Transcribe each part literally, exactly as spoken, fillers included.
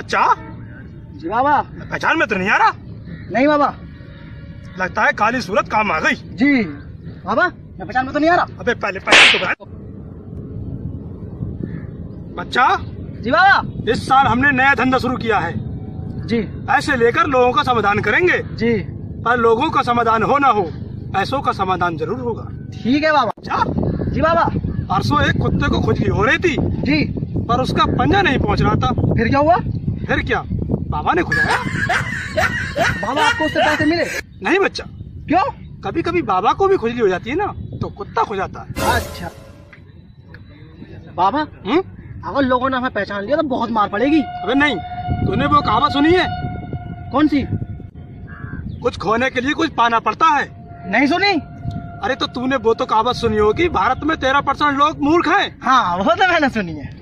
बच्चा। जी बाबा। पहचान में तो नहीं आ रहा? नहीं बाबा। लगता है काली सूरत काम आ गई। जी बाबा, मैं पहचान में तो नहीं आ रहा। अबे पहले पहचान तो बता। बच्चा। जी बाबा। इस साल हमने नया धंधा शुरू किया है। जी। ऐसे लेकर लोगों का समाधान करेंगे। जी। पर लोगों का समाधान हो ना हो, ऐसों का समाधान जरूर होगा। ठीक है बाबा। क्या? जी बाबा। परसों एक कुत्ते को खुजली हो रही थी। जी। पर उसका पंजा नहीं पहुंच रहा था। फिर क्या हुआ? फिर क्या, बाबा ने खुजाया। बाबा आपको उससे पैसे मिले? नहीं बच्चा। क्यों? कभी कभी बाबा को भी खुजली हो जाती है ना, तो कुत्ता खुजाता है। अच्छा बाबा। हम्म? अगर लोगों ने हमें पहचान लिया तो बहुत मार पड़ेगी। अबे नहीं, तूने वो कहावत सुनी है? कौन सी? कुछ खोने के लिए कुछ पाना पड़ता है। नहीं सुनी। अरे तो तूने वो तो कहावत सुनी होगी, भारत में तेरह परसेंट लोग मूर्ख हैं। हाँ वो तो मैंने सुनी है।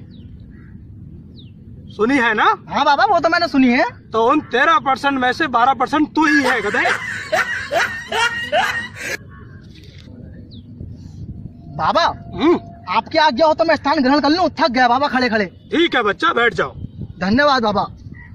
सुनी है ना? हाँ बाबा, वो तो मैंने सुनी है। तो उन तेरह परसेंट में से बारह परसेंट तू ही है गधे। बाबा। हम्म। आपकी आज्ञा हो तो मैं स्थान ग्रहण कर लूं, थक गया बाबा खड़े खड़े। ठीक है बच्चा, बैठ जाओ। धन्यवाद बाबा।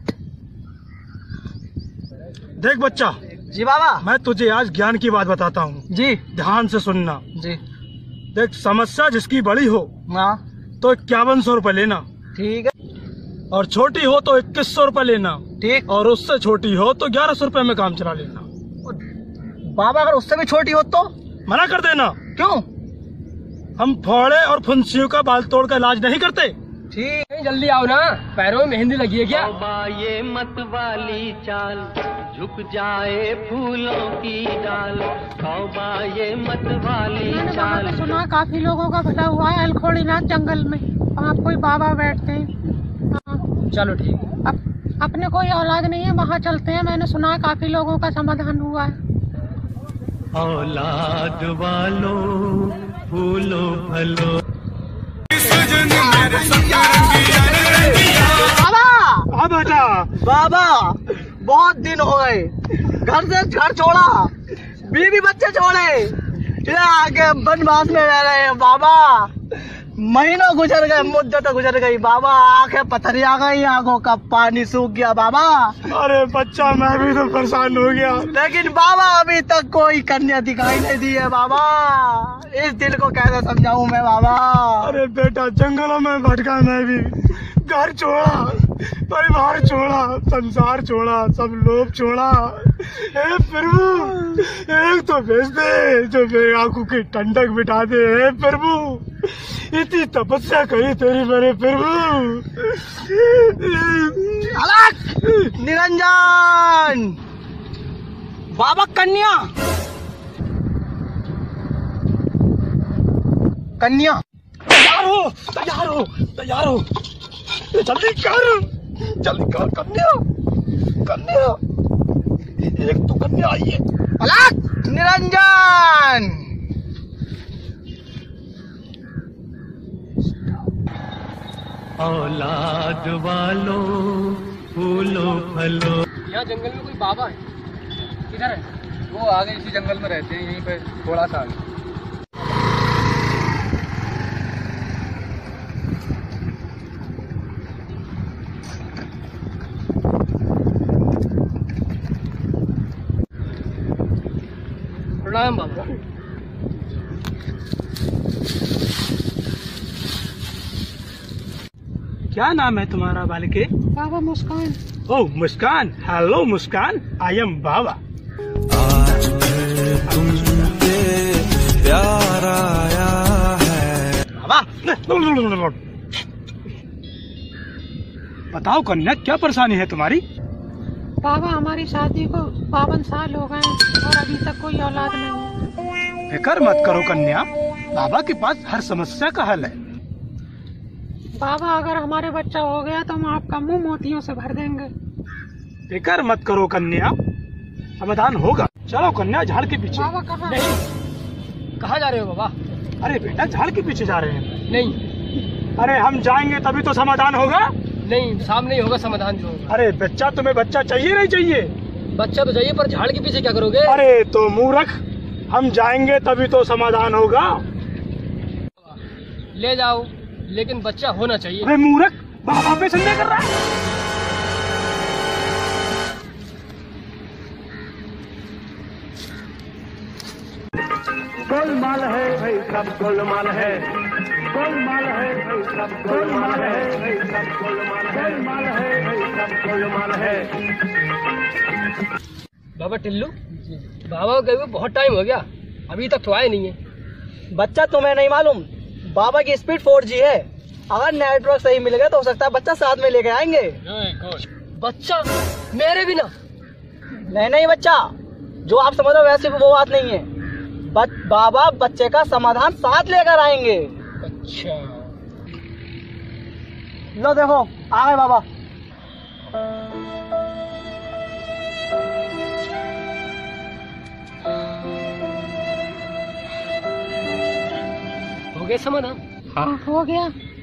देख बच्चा। जी बाबा। मैं तुझे आज ज्ञान की बात बताता हूँ। जी। ध्यान से सुनना। जी। देख, समस्या जिसकी बड़ी हो हाँ तो इक्यावन सौ रूपये लेना। ठीक है। और छोटी हो तो इक्कीस सौ रूपये लेना। ठीक। और उससे छोटी हो तो ग्यारह सौ रूपये में काम चला लेना। बाबा अगर उससे भी छोटी हो तो? मना कर देना। क्यों? हम फोड़े और फुंसियों का बाल तोड़ का इलाज नहीं करते। ठीक। जल्दी आओ ना, पैरों में मेहंदी लगी है क्या? ये मत वाली चाल, झुक जाए फूलों की डाल। तौबा ये मत वाली चाल। मैंने सुना काफी लोगों का भला हुआ है अलखोड़ीनाथ जंगल में, वहाँ कोई बाबा बैठते हैं। हाँ। चलो ठीक है। अप, अपने कोई औलाद नहीं है, वहाँ चलते हैं। मैंने सुना है काफी लोगों का समाधान हुआ है। औलाद वालों फूलो फलो। बाबा। हाँ बेटा। बाबा बहुत दिन हो गए, घर से घर छोड़ा, बीवी बच्चे छोड़े, ये आगे वनवास में रह रहे हैं बाबा। महीनों गुजर गए, मुद्दत गुजर गई बाबा, आंखें पथरी आ गई, आंखों का पानी सूख गया बाबा। अरे बच्चा, मैं भी तो परेशान हो गया। लेकिन बाबा अभी तक कोई कन्या दिखाई नहीं दी है बाबा। इस दिल को कैसे समझाऊं मैं बाबा? अरे बेटा, जंगलों में भटका मैं भी, घर छोड़ा, परिवार छोड़ा, संसार छोड़ा, सब लोग छोड़ा। हे प्रभु, एक तो भेज दे जो मेरी आंखों की ठंडक बिठा दे। हे प्रभु, इतनी तपस्या करी तेरी मैंने प्रभु। अलग निरंजन बाबा। कन्या कन्या। तैयार हो, तैयार हो, तैयार हो, जल्दी कर, जल्दी कर। कन्या, कन्या, एक तो कन्या आई है। अलग निरंजन। औलाद वालों फूलो फलो। यहाँ जंगल में कोई बाबा है, किधर है? वो आगे इसी जंगल में रहते हैं, यहीं पे थोड़ा सा आगे। प्रणाम बाबा। क्या नाम है तुम्हारा बालिके? बाबा मुस्कान। ओह मुस्कान, हेलो मुस्कान, आई एम बाबा। आज फिर तुम पे प्यार आया है। बाबा। बताओ कन्या, क्या परेशानी है तुम्हारी? बाबा हमारी शादी को बावन साल हो गए और अभी तक कोई औलाद नहीं है। फिक्र मत करो कन्या, बाबा के पास हर समस्या का हल है। बाबा अगर हमारे बच्चा हो गया तो हम आपका मुंह मोतियों से भर देंगे। फिक्र मत करो कन्या, समाधान होगा। चलो कन्या, झाड़ के पीछे। बाबा कहाँ? नहीं, कहाँ जा रहे हो बाबा? अरे बेटा, झाड़ के पीछे जा रहे हैं। नहीं अरे हम जाएंगे तभी तो समाधान होगा। नहीं, सामने ही होगा समाधान जो होगा। अरे बच्चा, तुम्हें बच्चा चाहिए नहीं चाहिए? बच्चा तो चाहिए, पर झाड़ के पीछे क्या करोगे? अरे तो मूर्ख, हम जाएंगे तभी तो समाधान होगा। ले जाओ, लेकिन बच्चा होना चाहिए। अरे मूर्ख, बाबा पे संदेह कर रहा है। गोलमाल है भाई सब गोलमाल है, गोलमाल है भाई सब गोलमाल है, भाई सब गोलमाल है, गोलमाल है भाई सब गोलमाल है। बाबा टिल्लू, बाबा को गए हुए बहुत टाइम हो गया, अभी तक तो आए नहीं है। बच्चा तुम्हें नहीं मालूम, बाबा की स्पीड फोर जी है। अगर नेटवर्क सही मिल गया तो हो सकता है बच्चा साथ में लेके आएंगे। बच्चा मेरे बिना? नहीं नहीं बच्चा, जो आप समझ रहे हो वैसे वो बात नहीं है। बच, बाबा बच्चे का समाधान साथ लेकर आएंगे। अच्छा, लो देखो आ गए बाबा। हो गया समाधान? हाँ हो गया।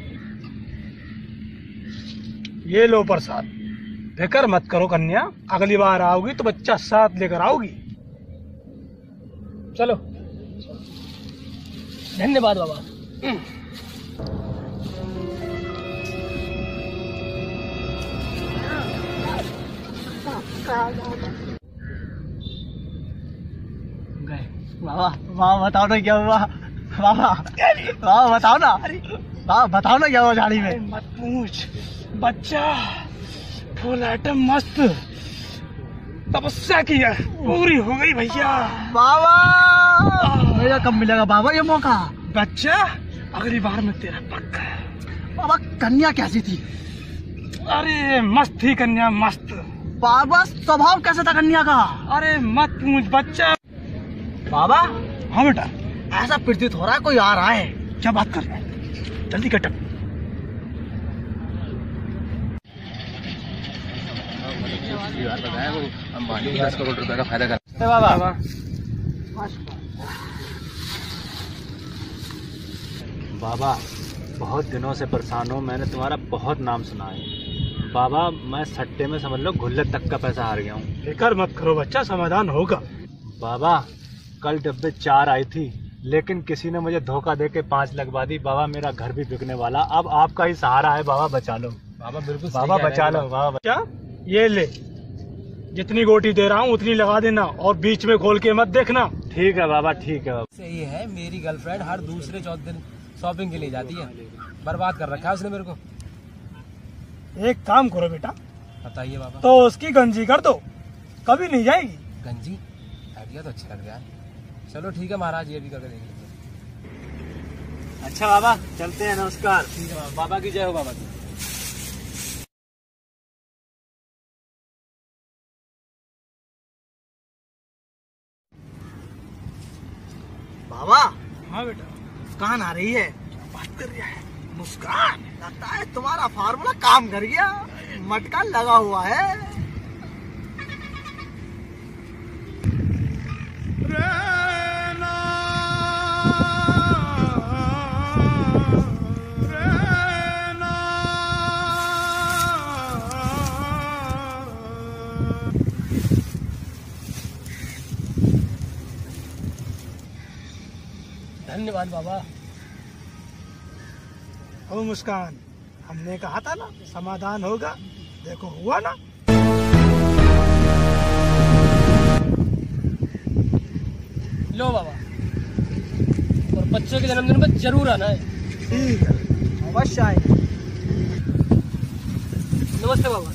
ये लो प्रसाद, फिक्र मत करो कन्या, अगली बार आओगी तो बच्चा साथ लेकर आओगी। चलो, धन्यवाद बाबा। गए बाबा। बाबा बताओ ना क्या हुआ? बाबा बाबा बताओ ना, बाबा बताओ ना क्या हुआ झाड़ी में? मत पूछ, बच्चा फुल आइटम मस्त, तपस्या की है, पूरी हो गई भैया। बाबा मेरा कब मिलेगा बाबा ये मौका? बच्चा अगली बार में तेरा पक्का। बाबा कन्या कैसी थी? अरे मस्त थी कन्या, मस्त। बाबा स्वभाव कैसा था कन्या का? अरे मत पूछ बच्चा। बाबा हाँ बेटा, ऐसा प्रतीत हो रहा है कोई आ रहा है। क्या बात कर रहे हैं? जल्दी कट। दस करोड़ रुपए का फायदा कर। बाबा बाबा बहुत दिनों से परेशान हूँ, मैंने तुम्हारा बहुत नाम सुना है। बाबा मैं सट्टे में समझ लो गुल्लक तक का पैसा हार गया हूँ। फिक्र मत करो बच्चा, समाधान होगा। बाबा कल डब्बे चार आई थी, लेकिन किसी ने मुझे धोखा दे के पाँच लगवा दी। बाबा मेरा घर भी बिकने वाला, अब आपका ही सहारा है। बाबा बचा लो, बाबा बिल्कुल बाबा बचा लो। बाबा क्या ये ले, जितनी गोटी दे रहा हूँ उतनी लगा देना और बीच में खोल के मत देखना। ठीक है बाबा, ठीक है बाबा। सही है, मेरी गर्लफ्रेंड हर दूसरे चौथे दिन शॉपिंग के लिए जाती है। बर्बाद कर रखा है उसने मेरे को। एक काम करो बेटा, बताइए बाबा। तो उसकी गंजी कर दो, कभी नहीं जाएगी। गंजी आइडिया तो अच्छा लग रहा है। चलो ठीक है महाराज, ये भी करके देख लेंगे। अच्छा बाबा चलते हैं, नमस्कार। ठीक है बाबा, बाबा की जय हो बाबा की। बाबा हाँ बेटा, मुस्कान आ रही है। बात कर रहा है। मुस्कान, लगता है तुम्हारा फार्मूला काम कर गया, मटका लगा हुआ है। धन्यवाद बाबा। ओ मुस्कान, हमने कहा था ना समाधान होगा, देखो हुआ ना। लो बाबा, और बच्चे के जन्मदिन पर जरूर आना है। ठीक है, अवश्य आएंगे। नमस्ते बाबा।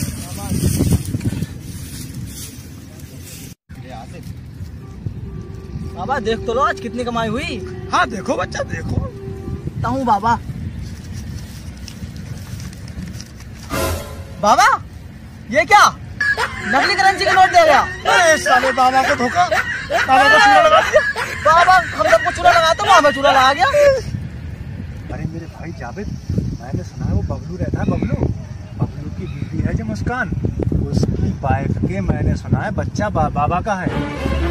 बाबा देख तो लो आज कितनी कमाई हुई। हाँ देखो बच्चा, देखो। ताऊ बाबा। बाबा ये क्या, नकली करेंसी का नोट दे गया? अरे साले बाबा को धोखा, बाबा को चूड़ा लगा दिया। बाबा हम सबको चूड़ा लगा तो वहाँ में चूड़ा लगा गया। अरे मेरे भाई जावेद, मैंने सुना है वो बबलू रहता है, बबलू बबलू की बीवी है जो मुस्कान, उसकी वाइफ के मैंने सुना है बच्चा बा, बाबा का है।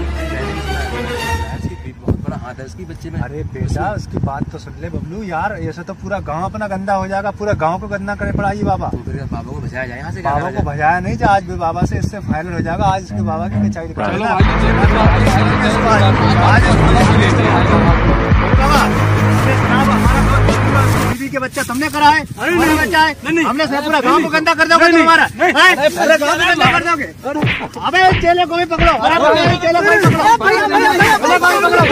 बहुत बड़ा हाथ है उसकी बच्चे में। अरे बेटा उसकी बात तो सुन ले बबलू यार, ऐसे तो पूरा गांव अपना गंदा हो जाएगा, पूरा गांव को गंदा करे पड़ा ये बाबा। तो फिर बाबा को भजाया जाए यहाँ से। बाबा को भजाया नहीं जा, आज भी बाबा से इससे फाइनल हो जाएगा। आज इसके बाबा की कचाई बीवी के बच्चा तुमने करा है? अरे नहीं बच्चा है, हमने से पूरा गांव को गंदा कर दोगे तुम्हारा, पूरे गांव को गंदा कर दोगे। अबे चेले को भी पकड़ो, अरे चेले को भी पकड़ो,